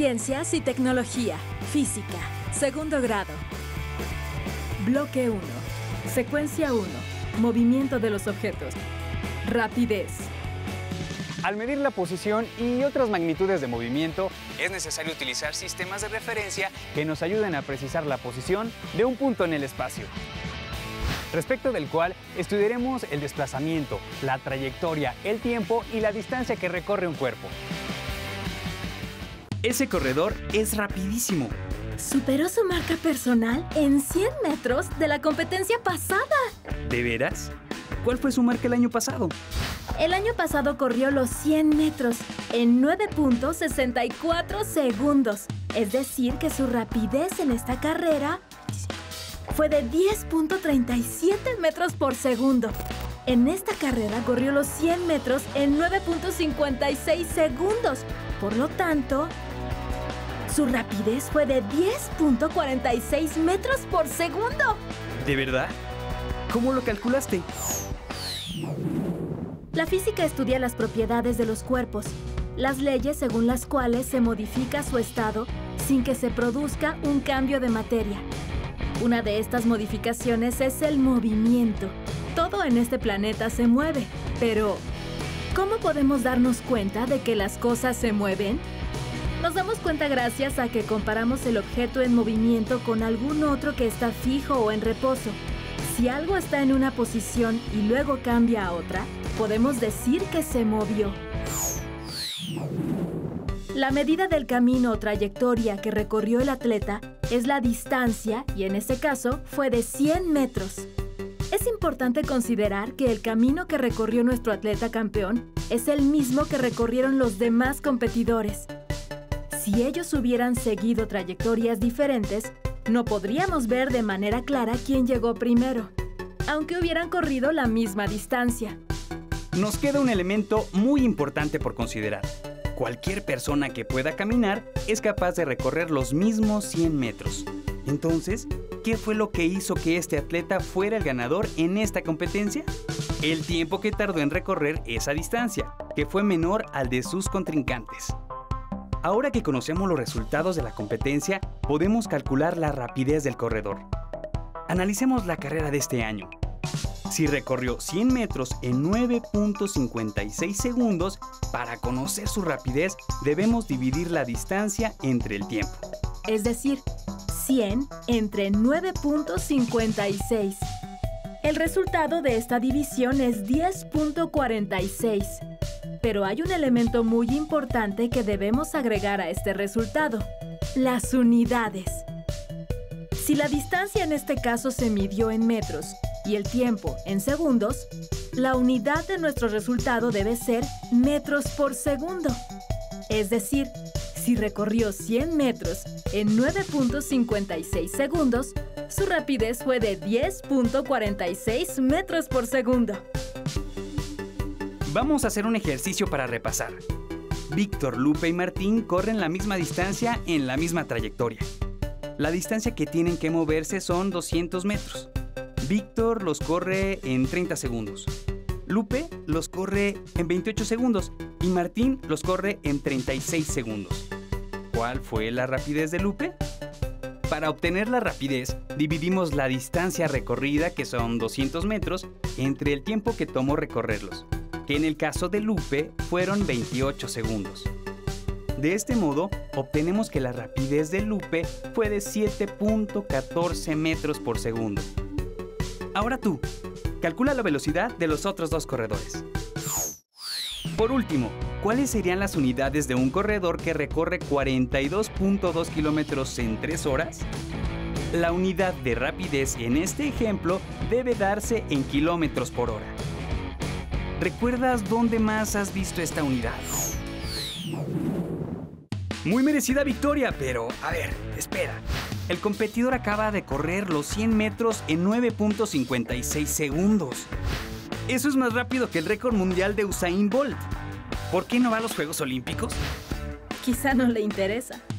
Ciencias y Tecnología. Física. Segundo grado. Bloque 1. Secuencia 1. Movimiento de los objetos. Rapidez. Al medir la posición y otras magnitudes de movimiento, es necesario utilizar sistemas de referencia que nos ayuden a precisar la posición de un punto en el espacio, respecto del cual estudiaremos el desplazamiento, la trayectoria, el tiempo y la distancia que recorre un cuerpo. Ese corredor es rapidísimo. Superó su marca personal en 100 metros de la competencia pasada. ¿De veras? ¿Cuál fue su marca el año pasado? El año pasado corrió los 100 metros en 9.64 segundos. Es decir, que su rapidez en esta carrera fue de 10.37 metros por segundo. En esta carrera corrió los 100 metros en 9.56 segundos. Por lo tanto, su rapidez fue de 10.46 metros por segundo. ¿De verdad? ¿Cómo lo calculaste? La física estudia las propiedades de los cuerpos, las leyes según las cuales se modifica su estado sin que se produzca un cambio de materia. Una de estas modificaciones es el movimiento. Todo en este planeta se mueve, pero ¿cómo podemos darnos cuenta de que las cosas se mueven? Nos damos cuenta gracias a que comparamos el objeto en movimiento con algún otro que está fijo o en reposo. Si algo está en una posición y luego cambia a otra, podemos decir que se movió. La medida del camino o trayectoria que recorrió el atleta es la distancia y en este caso fue de 100 metros. Es importante considerar que el camino que recorrió nuestro atleta campeón es el mismo que recorrieron los demás competidores. Si ellos hubieran seguido trayectorias diferentes, no podríamos ver de manera clara quién llegó primero, aunque hubieran corrido la misma distancia. Nos queda un elemento muy importante por considerar. Cualquier persona que pueda caminar es capaz de recorrer los mismos 100 metros. Entonces, ¿qué fue lo que hizo que este atleta fuera el ganador en esta competencia? El tiempo que tardó en recorrer esa distancia, que fue menor al de sus contrincantes. Ahora que conocemos los resultados de la competencia, podemos calcular la rapidez del corredor. Analicemos la carrera de este año. Si recorrió 100 metros en 9.56 segundos, para conocer su rapidez debemos dividir la distancia entre el tiempo. Es decir, 100 entre 9.56. El resultado de esta división es 10.46. Pero hay un elemento muy importante que debemos agregar a este resultado: las unidades. Si la distancia en este caso se midió en metros y el tiempo en segundos, la unidad de nuestro resultado debe ser metros por segundo. Es decir, si recorrió 100 metros en 9.56 segundos, su rapidez fue de 10.46 metros por segundo. Vamos a hacer un ejercicio para repasar. Víctor, Lupe y Martín corren la misma distancia en la misma trayectoria. La distancia que tienen que moverse son 200 metros. Víctor los corre en 30 segundos. Lupe los corre en 28 segundos y Martín los corre en 36 segundos. ¿Cuál fue la rapidez de Lupe? Para obtener la rapidez, dividimos la distancia recorrida, que son 200 metros, entre el tiempo que tomó recorrerlos, que en el caso de Lupe fueron 28 segundos. De este modo, obtenemos que la rapidez de Lupe fue de 7.14 metros por segundo. Ahora tú, calcula la velocidad de los otros dos corredores. Por último, ¿cuáles serían las unidades de un corredor que recorre 42.2 kilómetros en 3 horas? La unidad de rapidez en este ejemplo debe darse en kilómetros por hora. ¿Recuerdas dónde más has visto esta unidad? Muy merecida victoria, pero a ver, espera. El competidor acaba de correr los 100 metros en 9.56 segundos. Eso es más rápido que el récord mundial de Usain Bolt. ¿Por qué no va a los Juegos Olímpicos? Quizá no le interesa.